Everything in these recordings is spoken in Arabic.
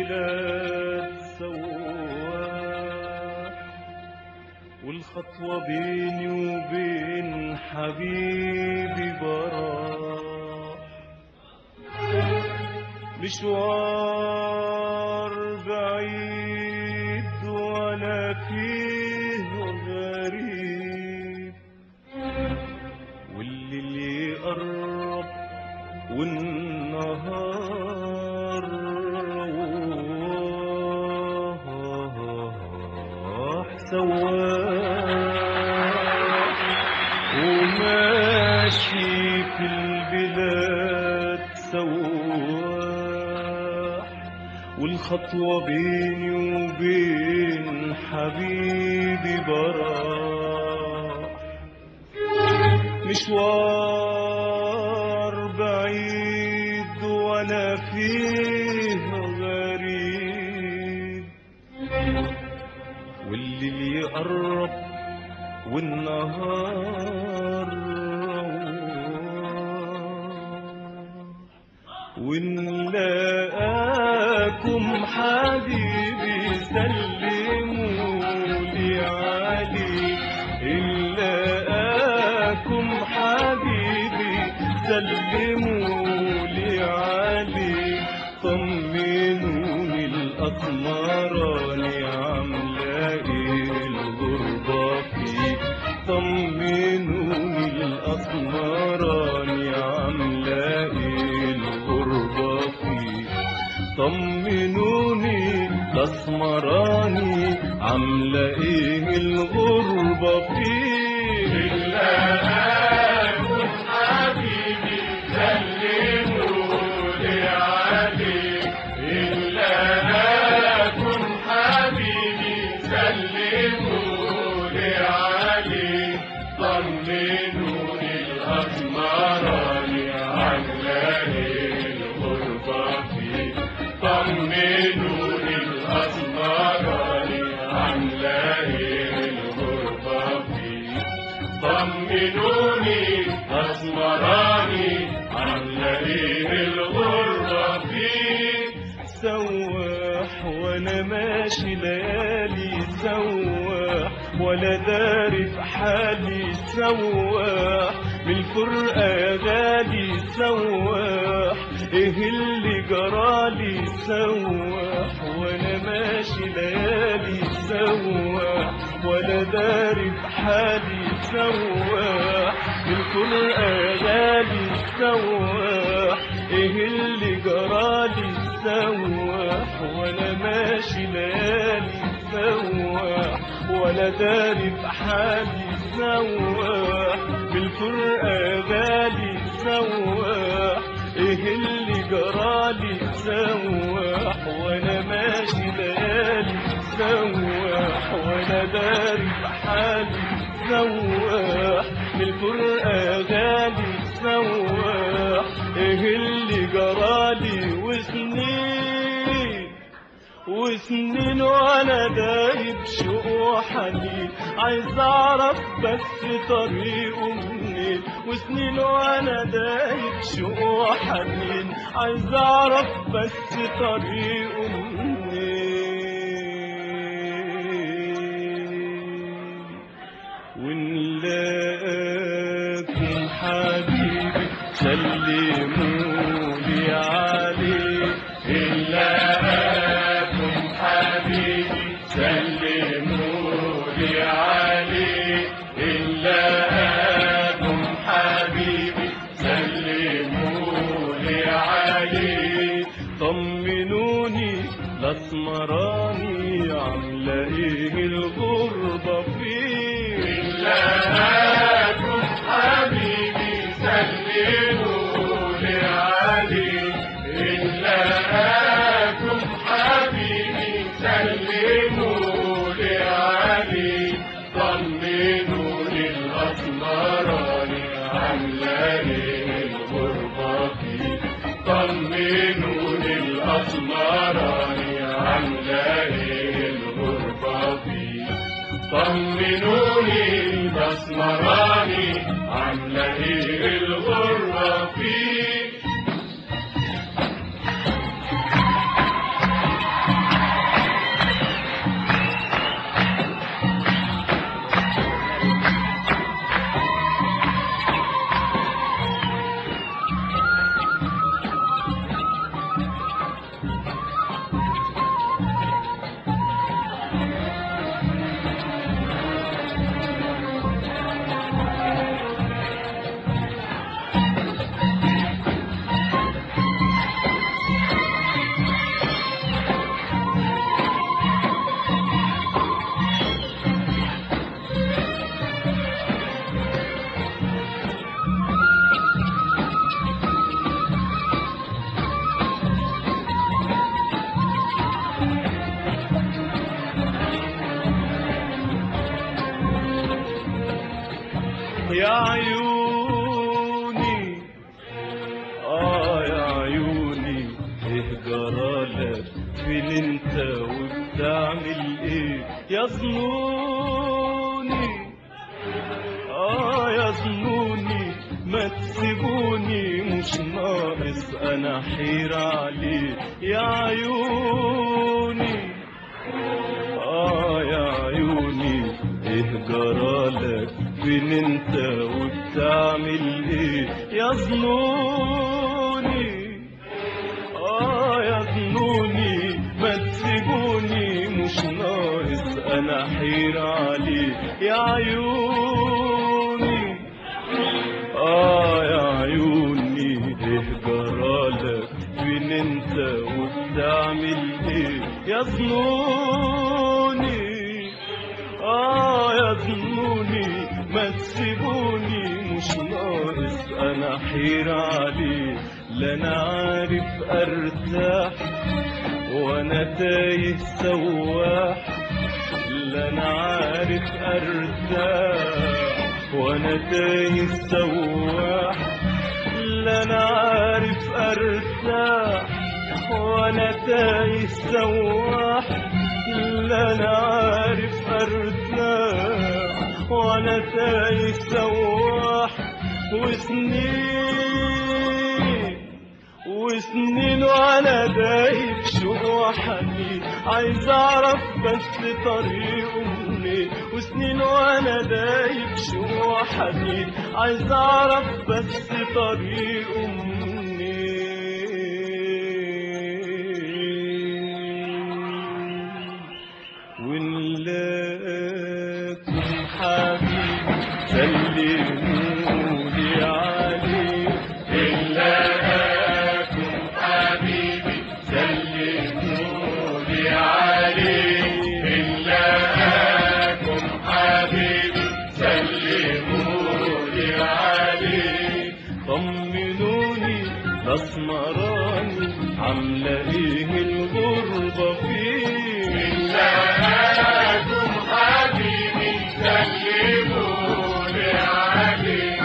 البلاد سواح، والخطوة بيني وبين حبيبي براح، مشوار بعيد وانا فيه غريب، والليل يقرب والنهار رواح سواح، وماشي في البلاد سواح، والخطوة بيني وبين حبيبي براح، مشوار بعيد وانا فيه غريب، والليل يقرب والنهار رواح، وإن لاقاكم حبيبي سلمولي عليه، إن لاقاكم حبيبي سلمولي عليه، طمنوني الأسمراني عاملة إيه الغربة فيه، طمنوني الأسمراني عاملة إيه الغربة فيه، طمنوني الأسمراني عاملة إيه الغربة فيه، إلا أكون حبيبي سلمولي عليه، إلا أكون حبيبي سلمولي عليه، طمنوني الأسمراني عاملة إيه الغربة فيه، طمنوني الأسمراني عاملة إيه الغربة فيه، طمنوني الأسمراني عاملة إيه الغربة فيه. سواح وانا ماشي ليالي سواح، ولا داري في حالي سواح، من الفرقة يا غالي سواح، ايه اللي جرالي سواح، وانا ماشي ليالي سواح، ولا داري في حالي سواح، من الفرقة يا غالي سواح، ايه اللي جرالي سواح، وانا ماشي ليالي سواح، ولا داري في حالي سواح، بالفرقة يا غالي سواح، ايه اللي جرالي سواح، وانا ماشي ليالي سواح، ولا داري في حالي سواح، بالفرقة يا غالي سواح، ايه اللي جرالي، وسنين وانا دايب شوق وحنين، عايز اعرف بس طريقه منين، وسنين وانا دايب شوق وحنين، عايز اعرف بس طريقه منين، ونلاقيكم حبيبي سلمولي عليه، إلا أكون حبيبي سلمولي عليه، إلا أكون حبيبي سلمولي عليه، طمنوني الأسمراني عاملة إيه الغربة فيه، إلا أكون حبيبي سلمولي عليه، إلا أكون حبيبي سلمولي عليه، طمنوني الأسمراني عاملة إيه الغربة فيه، طمنوني الأسمراني عاملة إيه الغربة فيه، طمنوني الأسمراني عاملة إيه الغربة فيه. ظنوني يا ظنوني ما تسيبوني مش ناقص انا حير عليه يا عيوني يا عيوني ايه جرالك فين انت وبتعمل ايه يا ظنوني يا ظنوني ما تسيبوني مش ناقص انا حير عليه يا عيوني يا عيوني ايه جرالك فين انت وبتعمل ايه يا ظنوني يا ظنوني ما تسيبوني مش ناقص انا حير عليه لا انا عارف ارتاح وانا تايه سواح لا انا عارف ارتاح وانا تايه سواح لا انا عارف ارتاح وانا تايه سواح لا انا عارف ارتاح وانا تايه سواح وسنين وانا دايب شوق وحنين عايز اعرف بس طريقه منين وسنين وانا دايب شوق وحنين عايز اعرف بس طريقه منين ونلاقيكم حبيبي سلمولي عليه طمنوني الاسمراني عامله ايه الغربه فيه إلاكم حبيبي سلموني عليه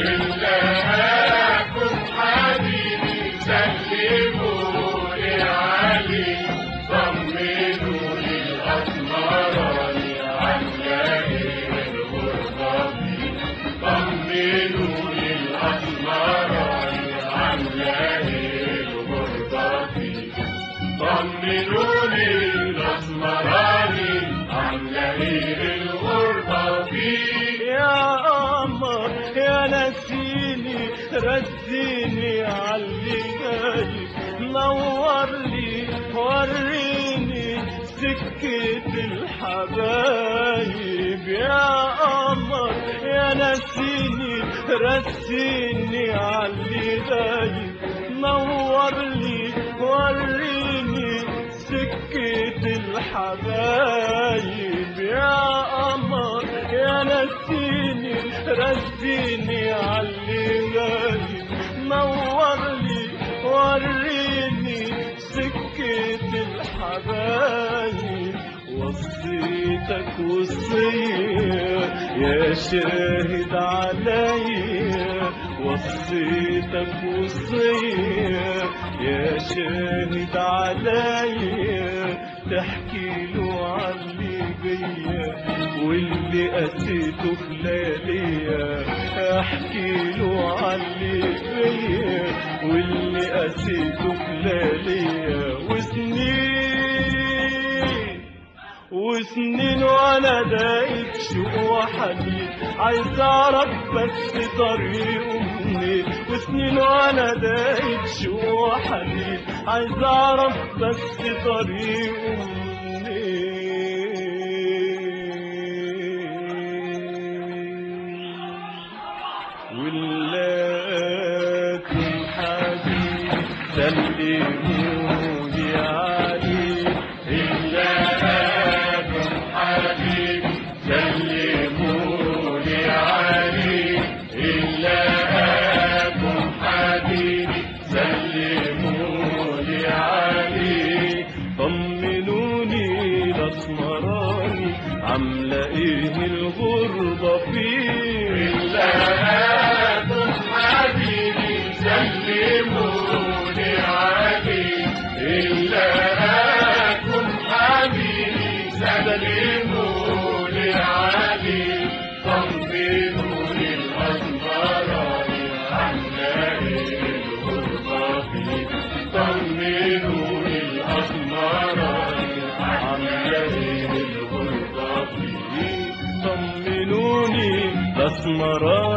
إلاكم حبيبي سلموني عليه طمنوني الاسمراني عامله ايه الغربه فيه طمنوني الاسمراني عامله ايه الغربه فيه طمنوني الاسمراني عامله ايه الغربه فيه يا قمر يا نسيني رسيني عاللي جاي نور لي وريني سكة الحبايب يا قمر يا نسيني رسيني عاللي جاي نور لي وريني سكة الحبايب يا قمر يا نسيني رسيني عاللي جاي نور لي وريني سكة الحبايب وصيتك وصية يا شاهد عليا وصيتك وصية يا شاهد عليا تحكي له عاللي بيا واللي قسيته في لياليا احكي له عاللي بيا واللي قسيته في لياليا وسنين وانا دايب شوق وحنين عايز اعرف بس طريقه منين وسنين وانا دايب شوق وحنين عايز اعرف بس طريقه منين ولاكم حبيبي سلمولي عليه سلموني عليه إلاكم حبيبي سلموني عليه طمنوني الاسمراني عامله ايه الغربه فيه إلاكم حبيبي سلموني عليه إلاكم حبيبي سلموني الأسمراني